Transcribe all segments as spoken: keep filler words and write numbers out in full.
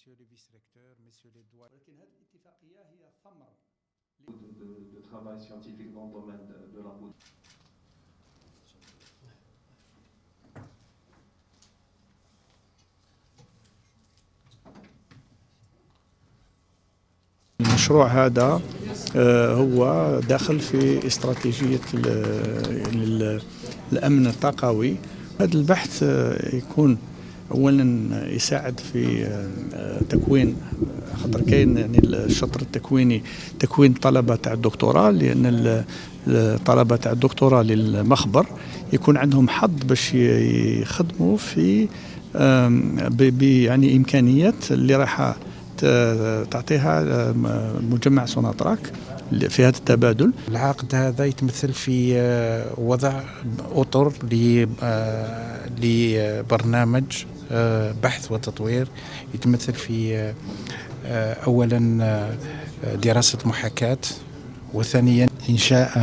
مسيو لي فيس ريكتور مسيو لي دوا. ولكن هذه الاتفاقيه هي ثمر de travail scientifique dans le domaine de, de la poudre. المشروع هذا هو داخل في استراتيجية الأمن الطاقوي. هذا البحث يكون أولا يساعد في تكوين، خاطر كاين يعني الشطر التكويني تكوين طلبة تاع الدكتوراه، لأن الطلبة تاع الدكتوراه للمخبر يكون عندهم حظ باش يخدموا في يعني إمكانيات اللي راح تعطيها مجمع سوناتراك في هذا التبادل. العقد هذا يتمثل في وضع أطر لبرنامج بحث وتطوير، يتمثل في أولا دراسة محاكاة، وثانيا إنشاء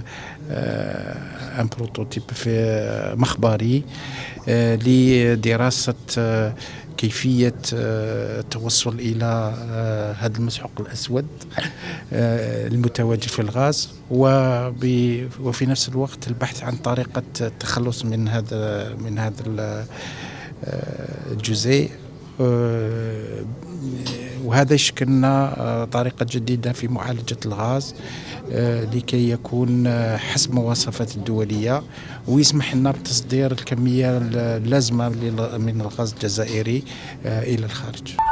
ان بروتوتيب في مخبري لدراسة كيفية التوصل إلى هذا المسحوق الأسود المتواجد في الغاز، وفي نفس الوقت البحث عن طريقة التخلص من هذا من هذا الجزيء، وهذا يشكل لنا طريقة جديدة في معالجة الغاز لكي يكون حسب مواصفات الدولية، ويسمح لنا بتصدير الكمية اللازمة من الغاز الجزائري إلى الخارج.